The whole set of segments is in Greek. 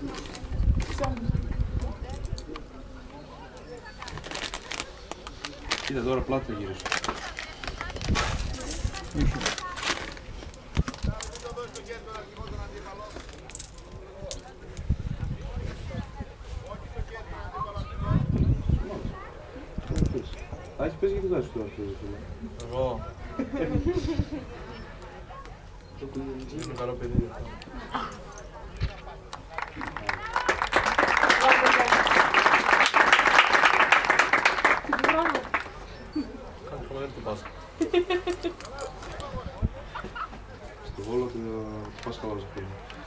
Κοίτα τώρα πλάτη γύρω σου. Άχι, πες γιατί βάζεις το αυτό. Εγώ. Είναι καλό παιδί. Κάτι χαμηλά του Πάσχα. Στο Βόλο του Πάσχα βάζω πριν.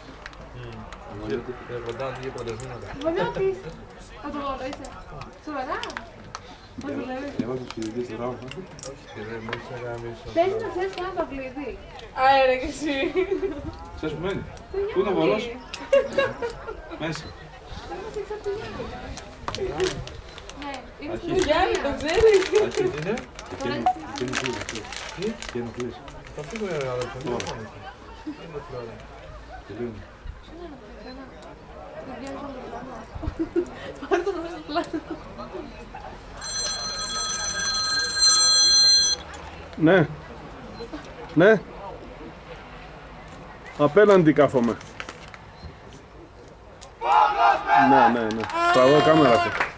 Κοντά αντί για πρωτεσμήματα. Βολιώτης. Από το Βόλο είσαι. Σοβαρά. Πώς δουλεύεις. Έβαζε τους κλειδί στο ράμο. Όχι ρε, μόλις να κάνεις... Πες να ξέρεις και ένα το κλειδί. Αέρα και εσύ. Ξέρεις που μένει. Πού είναι ο Βόλος. Μέσα. Δεν μας εξαρτηθεί. Ναι, είναι στην Γιάννη, το ξέρεις. Άχι, Είναι? και ενοχλείς. Τι? Και ενοχλείς. Θα φύγω ρε αδερφέ. Τελείωνε. Πάρε το μέσα στο πλάνο. Ναι. Ναι. Απέναντι κάθομαι. Ναι. Τραβώ κάμερα αυτό.